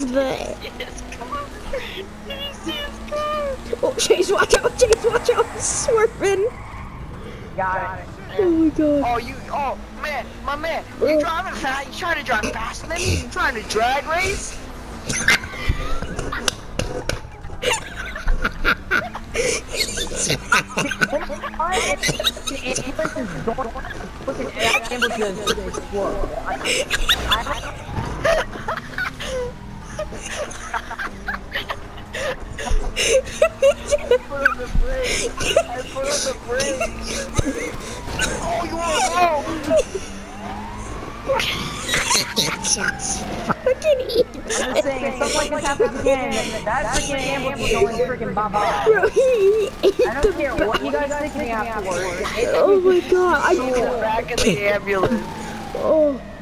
that? His car. Did you see his car? Oh, Chase, watch out! Chase, watch out! He's swerving. Got it. Oh my god. Oh man, my man, you driving fast? You trying to drive faster than me? You trying to drag race? I put on the brake. Oh, you want to go? Fucking eat. I'm just saying, if something like this happens again, that freaking ambulance is going freaking bye-bye. Bro, he ate I don't care what you guys think of me afterwards. Oh my god. He's in the back of the ambulance. Oh.